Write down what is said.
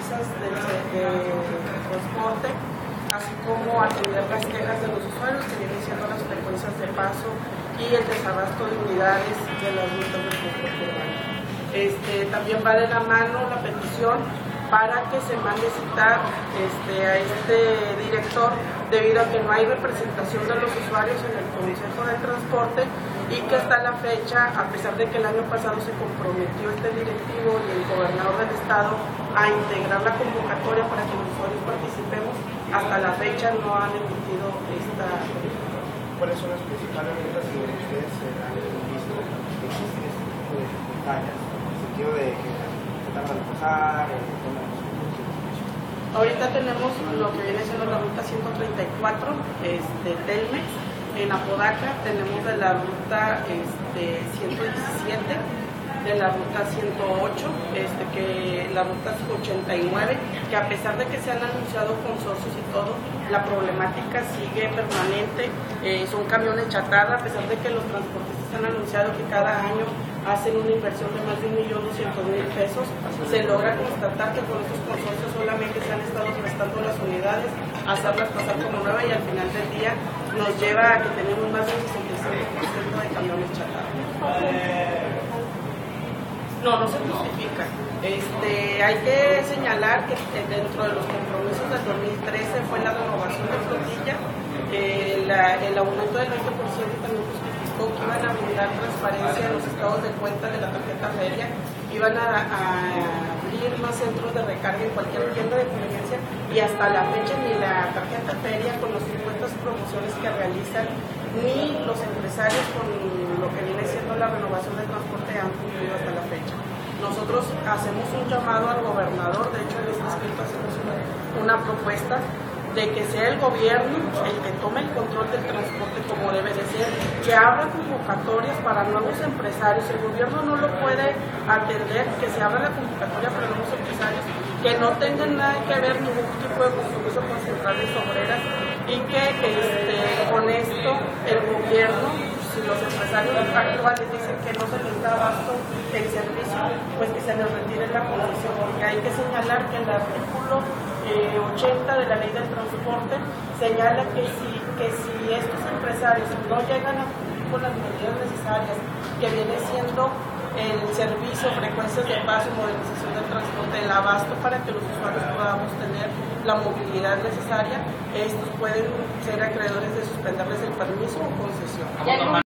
autopistas de transporte, así como atender las quejas de los usuarios, que vienen siendo las frecuencias de paso y el desabasto de unidades de las rutas de transporte urbano. También va de la mano la petición para que se mande citar a este director, debido a que no hay representación de los usuarios en el Consejo de Transporte y que hasta la fecha, a pesar de que el año pasado se comprometió este directivo y el gobernador del estado a integrar la convocatoria para que los usuarios participemos, hasta la fecha no han emitido esta. ¿Cuáles son las principales rutas que ustedes han visto que existen este tipo de fallas? En el sentido de que se tardan en pasar, ahorita tenemos lo que viene siendo la ruta 134, Telmex. En Apodaca tenemos de la ruta 117, de la ruta 108, que la ruta 89, que a pesar de que se han anunciado consorcios y todo, la problemática sigue permanente. Son camiones chatarra, a pesar de que los transportistas han anunciado que cada año hacen una inversión de más de 1.200.000 pesos, se logra constatar que con estos consorcios solamente se han estado prestando las unidades, hacerlas pasar como nueva, y al final del día nos lleva a que tenemos más del 65% de camiones chatarra. No se justifica. Hay que señalar que dentro de los compromisos del 2013 fue la renovación de flotilla, el aumento del 20% también justificó que iban a brindar transparencia en los estados de cuenta de la tarjeta feria, iban a abrir más centros de recarga en cualquier tienda de conveniencia, y hasta la fecha ni la tarjeta feria con las 50 promociones que realizan ni los empresarios con lo que viene siendo la renovación del transporte han cumplido hasta la fecha. Nosotros hacemos un llamado al gobernador, de hecho en este escrito hacemos una propuesta de que sea el gobierno el que tome el control del transporte como debe de ser, que abra convocatorias para nuevos empresarios. El gobierno no lo puede atender, que se abra la convocatoria para nuevos empresarios que no tengan nada que ver ningún tipo de compromiso con centrales obreras, y que con esto el gobierno, si los empresarios actuales dicen que no se les da abasto el servicio, pues que se les retire la concesión, porque hay que señalar que el artículo 80 de la ley del transporte señala que si estos empresarios no llegan a cumplir con las medidas necesarias, que viene siendo el servicio, frecuencias de paso, modernización del transporte, el abasto para que los usuarios podamos tener la movilidad necesaria, estos pueden ser acreedores de suspenderles el permiso o concesión.